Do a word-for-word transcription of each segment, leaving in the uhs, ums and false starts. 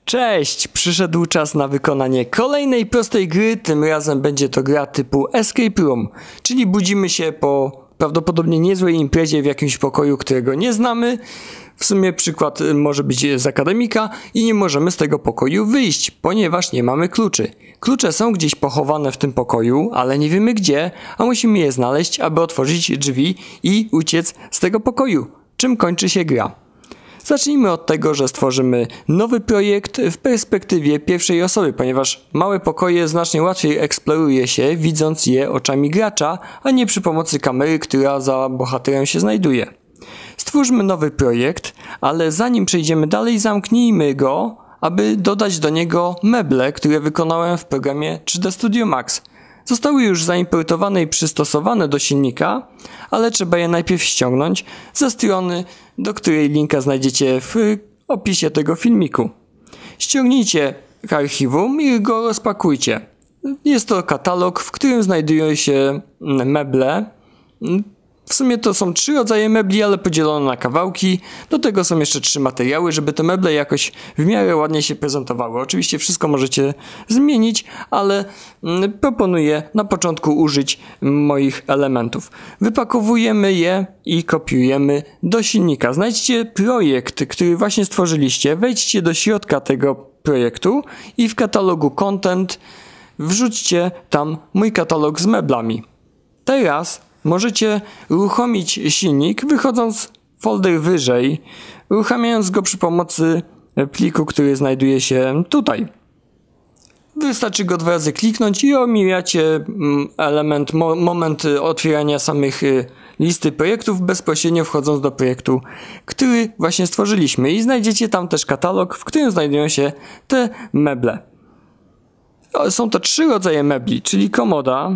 Cześć! Przyszedł czas na wykonanie kolejnej prostej gry, tym razem będzie to gra typu Escape Room, czyli budzimy się po prawdopodobnie niezłej imprezie w jakimś pokoju, którego nie znamy. W sumie przykład może być z akademika i nie możemy z tego pokoju wyjść, ponieważ nie mamy kluczy. Klucze są gdzieś pochowane w tym pokoju, ale nie wiemy gdzie, a musimy je znaleźć, aby otworzyć drzwi i uciec z tego pokoju. Czym kończy się gra? Zacznijmy od tego, że stworzymy nowy projekt w perspektywie pierwszej osoby, ponieważ małe pokoje znacznie łatwiej eksploruje się, widząc je oczami gracza, a nie przy pomocy kamery, która za bohaterem się znajduje. Stwórzmy nowy projekt, ale zanim przejdziemy dalej, zamknijmy go, aby dodać do niego meble, które wykonałem w programie trzy D Studio Max. Zostały już zaimportowane i przystosowane do silnika, ale trzeba je najpierw ściągnąć ze strony, do której linka znajdziecie w opisie tego filmiku. Ściągnijcie archiwum i go rozpakujcie. Jest to katalog, w którym znajdują się meble. W sumie to są trzy rodzaje mebli, ale podzielone na kawałki. Do tego są jeszcze trzy materiały, żeby te meble jakoś w miarę ładnie się prezentowały. Oczywiście wszystko możecie zmienić, ale proponuję na początku użyć moich elementów. Wypakowujemy je i kopiujemy do silnika. Znajdźcie projekt, który właśnie stworzyliście, wejdźcie do środka tego projektu i w katalogu Content wrzućcie tam mój katalog z meblami. Teraz możecie uruchomić silnik, wychodząc folder wyżej, uruchamiając go przy pomocy pliku, który znajduje się tutaj. Wystarczy go dwa razy kliknąć i omijacie element, mo moment otwierania samych listy projektów, bezpośrednio wchodząc do projektu, który właśnie stworzyliśmy, i znajdziecie tam też katalog, w którym znajdują się te meble. Są to trzy rodzaje mebli, czyli komoda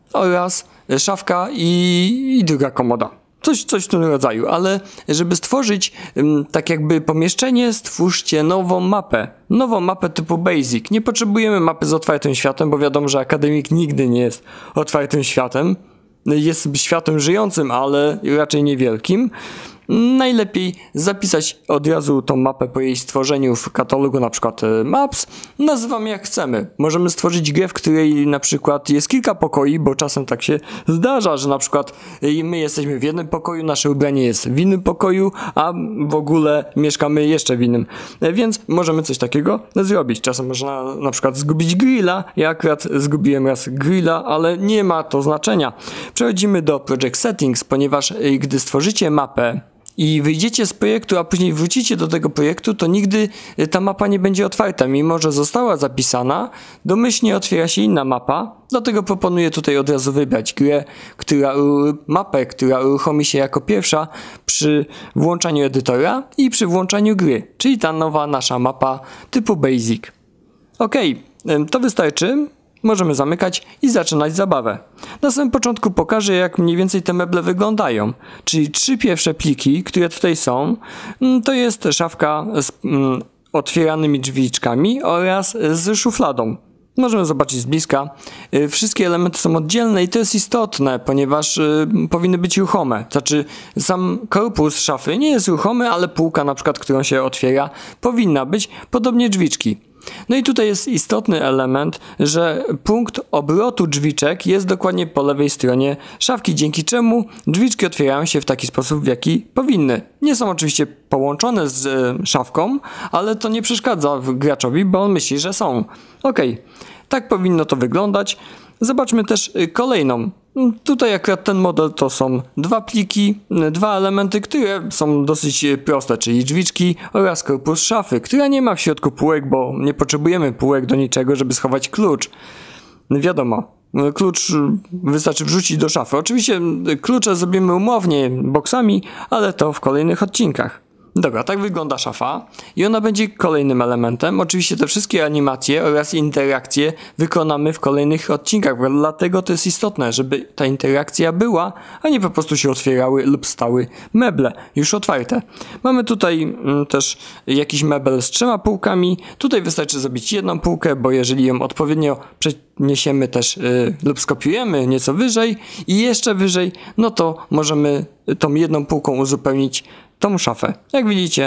oraz szafka i, i druga komoda. Coś, coś w tym rodzaju, ale żeby stworzyć um, tak jakby pomieszczenie, stwórzcie nową mapę. Nową mapę typu Basic. Nie potrzebujemy mapy z otwartym światem, bo wiadomo, że akademik nigdy nie jest otwartym światem. Jest światem żyjącym, ale raczej niewielkim. Najlepiej zapisać od razu tą mapę po jej stworzeniu w katalogu, na przykład Maps. Nazywamy jak chcemy. Możemy stworzyć grę, w której na przykład jest kilka pokoi, bo czasem tak się zdarza, że na przykład my jesteśmy w jednym pokoju, nasze ubranie jest w innym pokoju, a w ogóle mieszkamy jeszcze w innym. Więc możemy coś takiego zrobić. Czasem można na przykład zgubić grilla. Ja akurat zgubiłem raz grilla, ale nie ma to znaczenia. Przechodzimy do Project Settings, ponieważ gdy stworzycie mapę i wyjdziecie z projektu, a później wrócicie do tego projektu, to nigdy ta mapa nie będzie otwarta. Mimo że została zapisana, domyślnie otwiera się inna mapa. Dlatego proponuję tutaj od razu wybrać grę, która, mapę, która uruchomi się jako pierwsza przy włączaniu edytora i przy włączaniu gry, czyli ta nowa nasza mapa typu Basic. Ok, to wystarczy. Możemy zamykać i zaczynać zabawę. Na samym początku pokażę, jak mniej więcej te meble wyglądają. Czyli trzy pierwsze pliki, które tutaj są, to jest szafka z mm, otwieranymi drzwiczkami oraz z szufladą. Możemy zobaczyć z bliska. Wszystkie elementy są oddzielne i to jest istotne, ponieważ y, powinny być ruchome. Znaczy sam korpus szafy nie jest ruchomy, ale półka, na przykład, którą się otwiera, powinna być, podobnie drzwiczki. No i tutaj jest istotny element, że punkt obrotu drzwiczek jest dokładnie po lewej stronie szafki, dzięki czemu drzwiczki otwierają się w taki sposób, w jaki powinny. Nie są oczywiście połączone z e, szafką, ale to nie przeszkadza graczowi, bo on myśli, że są. Ok, tak powinno to wyglądać. Zobaczmy też kolejną. Tutaj akurat ten model to są dwa pliki, dwa elementy, które są dosyć proste, czyli drzwiczki oraz korpus szafy, która nie ma w środku półek, bo nie potrzebujemy półek do niczego, żeby schować klucz. Wiadomo, klucz wystarczy wrzucić do szafy. Oczywiście klucze zrobimy umownie boksami, ale to w kolejnych odcinkach. Dobra, tak wygląda szafa i ona będzie kolejnym elementem. Oczywiście te wszystkie animacje oraz interakcje wykonamy w kolejnych odcinkach, dlatego to jest istotne, żeby ta interakcja była, a nie po prostu się otwierały lub stały meble już otwarte. Mamy tutaj mm, też jakiś mebel z trzema półkami. Tutaj wystarczy zrobić jedną półkę, bo jeżeli ją odpowiednio przeniesiemy też yy, lub skopiujemy nieco wyżej i jeszcze wyżej, no to możemy tą jedną półką uzupełnić tą szafę. Jak widzicie,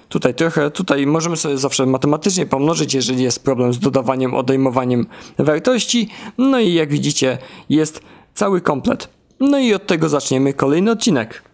tutaj trochę, tutaj możemy sobie zawsze matematycznie pomnożyć, jeżeli jest problem z dodawaniem, odejmowaniem wartości. No i jak widzicie, jest cały komplet. No i od tego zaczniemy kolejny odcinek.